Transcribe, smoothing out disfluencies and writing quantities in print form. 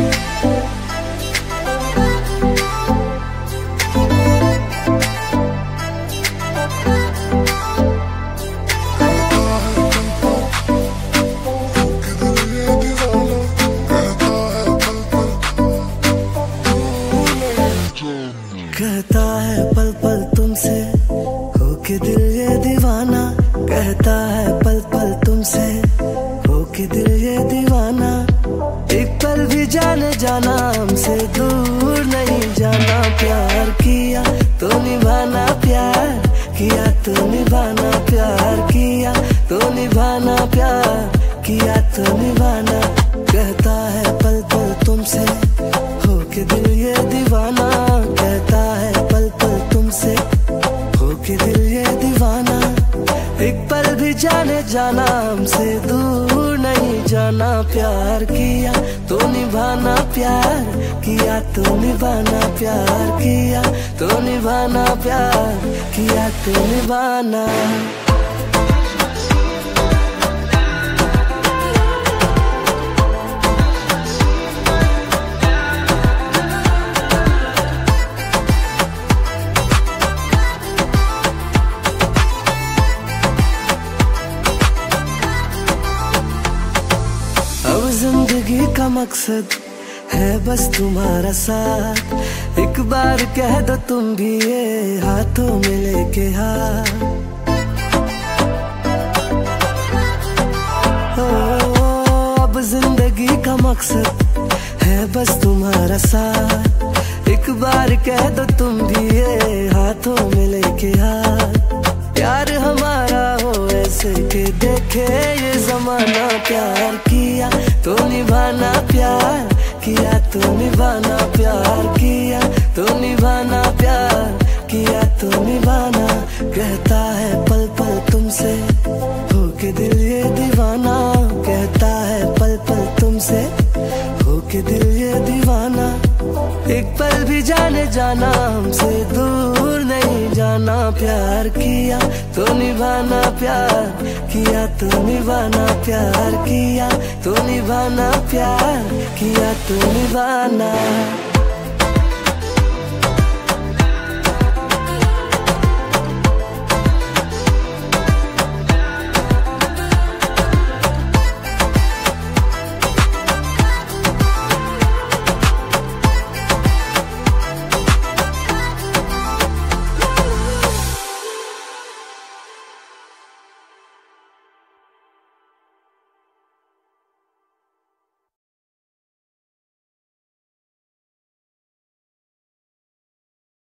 कहता है पल पल तुमसे होके दिल ये दीवाना, कहता है पल पल तुमसे होके दिल ये दीवाना। एक पल भी जाने जाना हमसे दूर नहीं जाना, प्यार किया तो निभाना, प्यार किया तो निभाना, प्यार किया तो निभाना, प्यार किया तो निभाना। कहता है पल पल तुमसे होके दिल ये दीवाना, कहता है पल पल तुमसे होके दिल ये दीवाना। एक पल भी जाने जाना हमसे दूर नहीं जाना, प्यार किया तो निभाना, प्यार किया तो निभाना, प्यार किया तो निभाना, प्यार किया तो निभाना। अब जिंदगी का मकसद है बस तुम्हारा साथ, एक बार कह दो तुम भी ये हाथों में लेके हाथ। अब जिंदगी का मकसद है बस तुम्हारा साथ, एक बार कह दो तुम भी ये हाथों में लेके हाथ। प्यार हमारा हो ऐसे के देखे ये जमाना, प्यार किया तो निभाना, प्यार किया तो निभाना, प्यार किया तो निभाना, प्यार किया तो निभाना। कहता है पल पल तुमसे होके दिल ये दीवाना, कहता है पल पल तुमसे होके दिल ये दीवाना। एक पल भी जाने जाना हमसे दूर नहीं जाना, प्यार किया तो निभाना, प्यार किया तो निभाना, प्यार किया तो निभाना, प्यार किया तो निभाना।